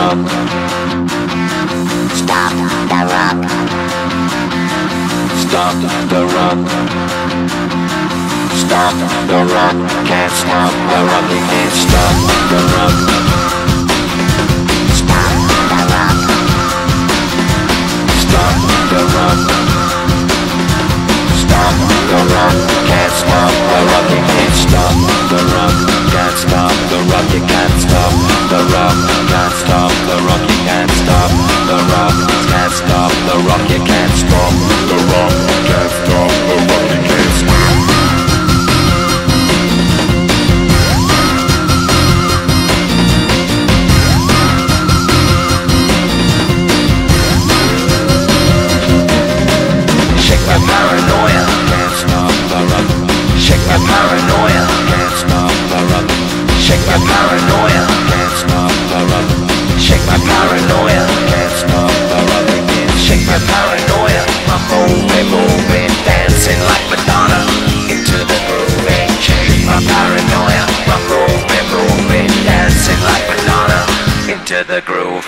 rock. Stop the rock. Stop the rock. Stop the rock. Can't stop the rock. You can't stop the rock. Stop the rock. Stop the rock. Stop the rock. Can't stop the rock. You can't stop the rock. Can't stop the rock. You can't stop the rock. Can't stop the rock. You can't stop the rock. Can't stop the rock. You can't stop the rock. Can't stop the rock. You can't stop. Shake my paranoia. Can't stop the rock. Shake my paranoia. Can't stop the rock. Shake my paranoia. Can't stop the rock. Shake my paranoia. Can't stop the rock. Shake my paranoia. I'm moving, dancing like Madonna into the groove. Shake my paranoia. I'm moving, dancing like Madonna into the groove.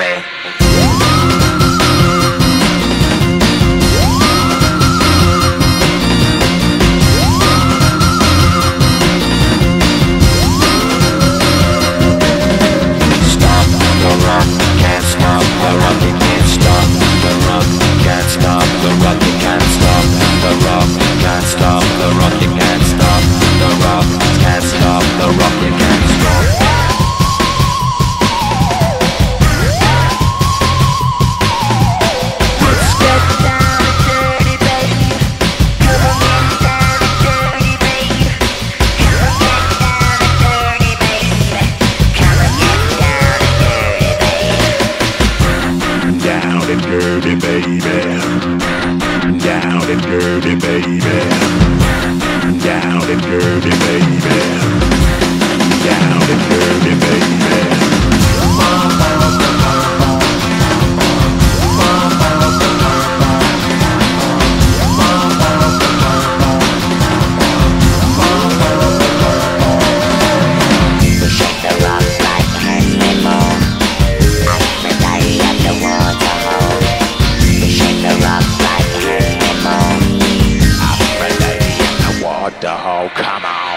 Dirty baby, down and dirty baby, down and dirty baby, down and dirty baby. Oh, come on.